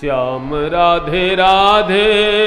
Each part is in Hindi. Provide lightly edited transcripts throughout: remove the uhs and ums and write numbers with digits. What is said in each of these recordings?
श्याम राधे राधे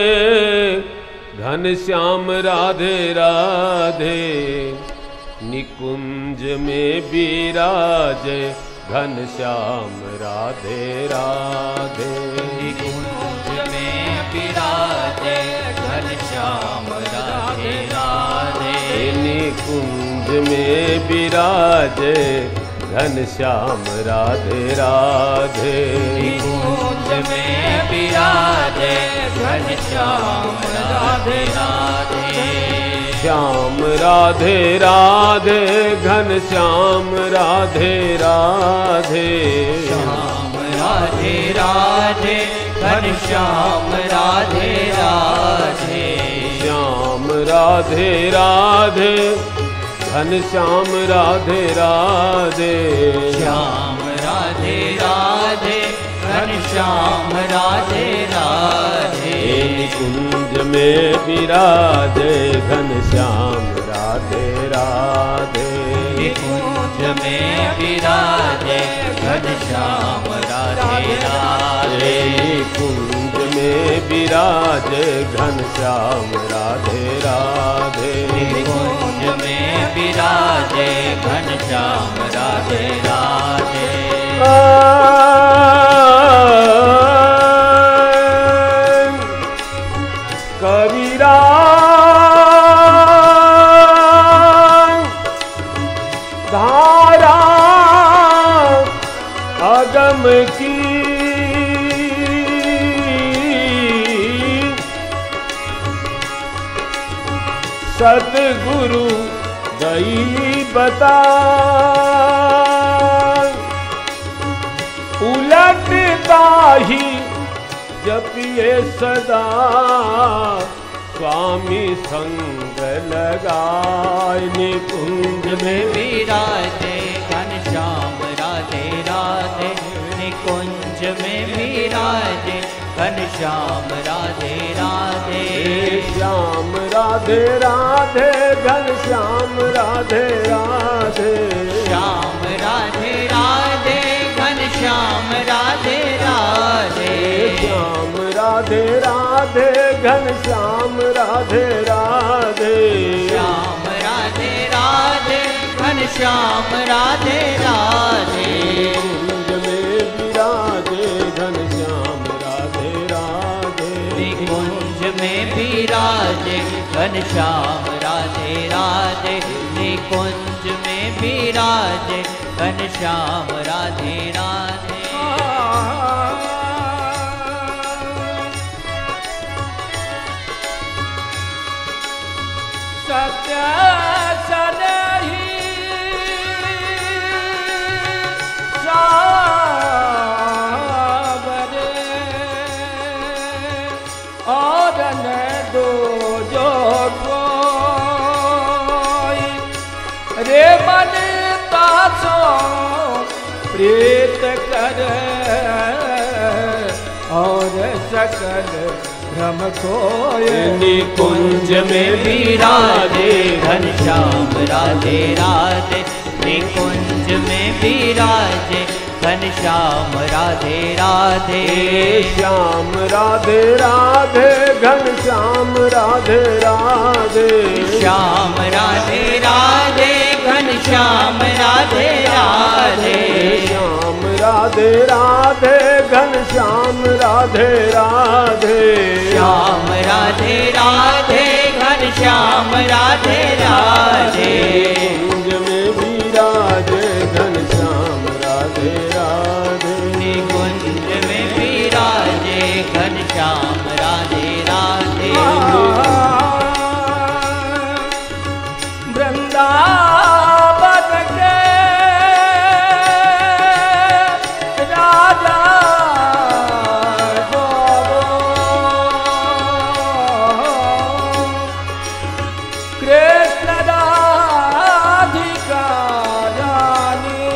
घन श्याम राधे राधे निकुंज में विराजे घन श्याम राधे राधे निकुंज में विराजे घन श्याम राधे राधे निकुंज में विराजे घन श्याम राधे राधे निकुंज में विराजे घन श्याम राधे राधे श्याम राधे राधे घन श्याम राधे राधे श्याम राधे राधे घन श्याम राधे राधे श्याम राधे राधे घन श्याम राधे राधे श्याम राधे राधे घन श्याम राधे राधे निकुंज में विराजे घन श्याम राधे राधे निकुंज में विराजे घन श्याम राधे राधे निकुंज में विराजे घन श्याम राधे राधे निकुंज में विराजे घन श्याम राधे राधे कबीरा धारा अगम की सतगुरु दई बता उलटता ही जपिए सदा स्वामी संग लगाए निकुंज में विराजे घन श्याम राधे राधे निकुंज में विराजे घन श्याम राधे राधे श्याम राधे राधे घन श्याम राधे राधे श्याम राधे राधे घन श्याम राधे राधे श्याम राधे राधे घन श्याम राधे राधे श्याम राधे राधे घन श्याम राधे राधे निकुंज में विराजे घन श्याम राधे राधे निकुंज में विराजे घन श्याम राधे राधे निकुंज में विराजे घन श्याम राधे राधे सत्य सनहि सावरे और न दो जो कोई रे मन तासो प्रीत कर और सकल भ्रम कोय निकुंज में विराजे घन श्याम राधे राधे निकुंज में विराजे घन श्याम राधे राधे श्याम राधे राधे घन श्याम राधे राधे श्याम राधे राधे घन श्याम राधे राधे श्याम राधे राधे घन श्याम राधे राधे श्याम राधे राधे घन श्याम राधे राधे निकुंज में विराजे घन श्याम राधे राधे निकुंज में विराजे घन श्याम राधे राधे वृंदावन के राजा कृष्ण राधिका रानी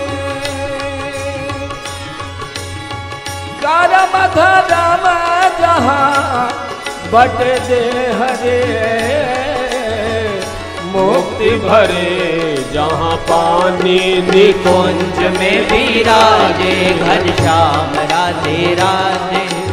करम धर्म जहाँ बट दे हरे मुक्ति भरे जहाँ पानी निकुंज में विराजे घन श्याम राधे राधे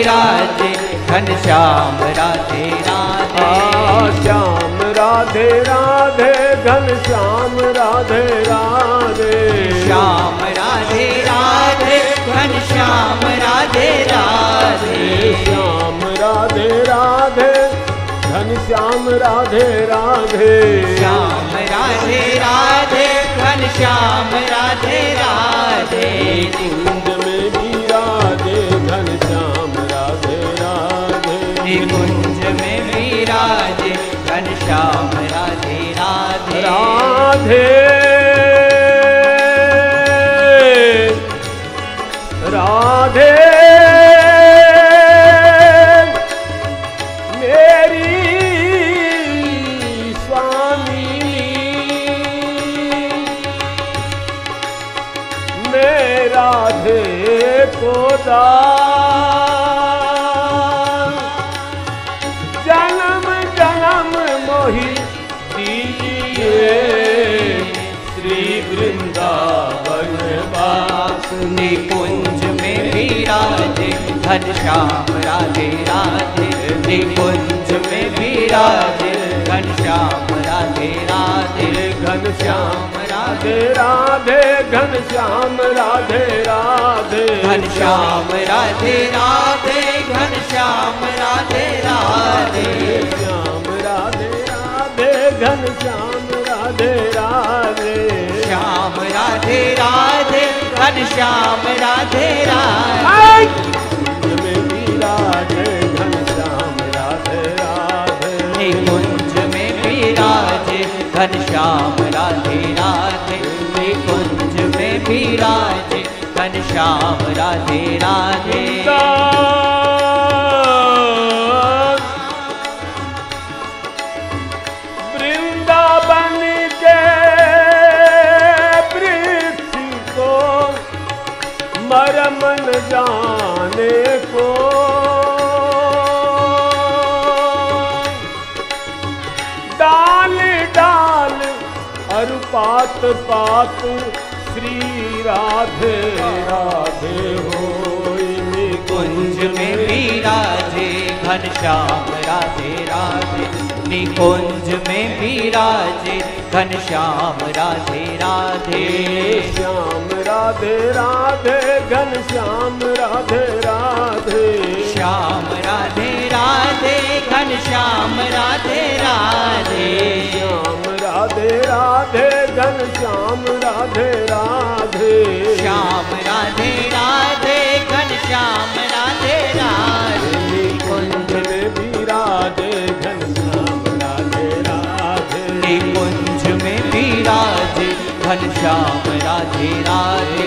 विराजे घनश्याम राधे राधे। श्याम राधे राधे घनश्याम राधे राधे। श्याम राधे राधे घनश्याम राधे राधे। श्याम राधे राधे घनश्याम राधे राधे। श्याम राधे राधे घनश्याम राधे राधे। कुंज में विराजे घनश्याम राधे राधे। कुंज में विराजे घनश्याम राधे राधे। राधे राधे मेरी स्वामी मैं राधे को दान जन्म जन्म मोहि दीजिए श्री वृंदावन वास। निकुंज में विराजे घनश्याम राधे राधे। निकुंज में विराजे घनश्याम राधे राधे। घनश्याम राधे राधे घनश्याम राधे राधे। घनश्याम राधे राधे घनश्याम राधे राधे। श्याम राधे राधे घनश्याम राधे राधे। श्याम राधे राधे घनश्याम राधे राधे। कुंज में विराजे घनश्याम राधे राधे। निकुंज में विराजे घनश्याम राधे राधे। निकुंज में विराजे घनश्याम राधे राधे। वृंदावन के वृक्ष को मरम न जाने को डाल डाल और पात पात श्री राधे राधे होई। कुंज में विराजे घनश्याम राधे राधे। निकुंज में विराजे घनश्याम राधे राधे। श्याम राधे राधे घनश्याम राधे राधे। श्याम राधे राधे घनश्याम राधे राधे। श्याम राधे राधे घनश्याम राधे राधे। श्याम राधे राधे घनश्याम राधे राधे। कुंज में विराजे घनश्याम राधे राधे। निकुंज में विराजे घनश्याम राधे राधे।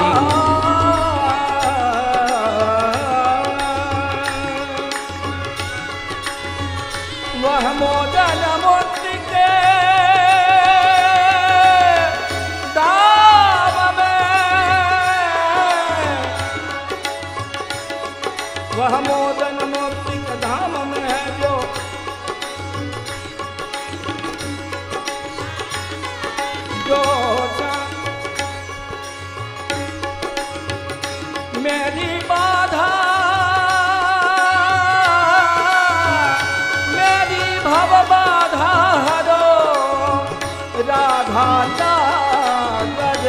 वह मोदन मूर्ति के धाम में, वह मोदन मूर्ति के धाम में है जो मेरी बाधा मेरी भव बाधा हरो राधा नागद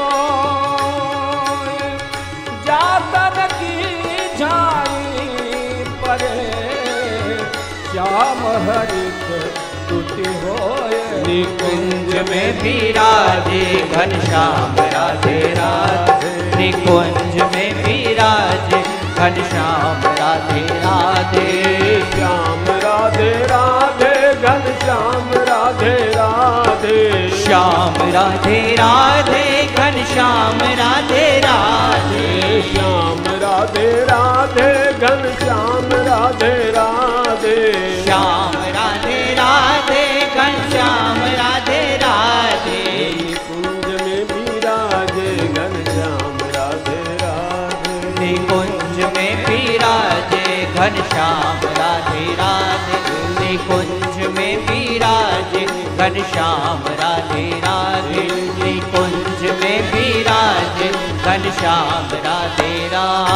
सोय जातन की झाई परे श्याम हरित तुति होय। निकुंज में विराजे घनश्याम राधे राधे। निकुंज में विराजे घनश्याम राधे राधे। श्याम राधे राधे घनश्याम राधे राधे। श्याम राधे राधे घनश्याम राधे राधे। श्याम राधे राधे घनश्याम राधे राधे। श्याम राधे राधे घनश्याम राधे राधे। कुंज में विराजे घनश्याम राधे राधे। निकुंज में विराजे घनश्याम राधे राधे। निकुंज में विराजे घनश्याम राधे राधे। निकुंज में विराजे घनश्याम राधे राधे।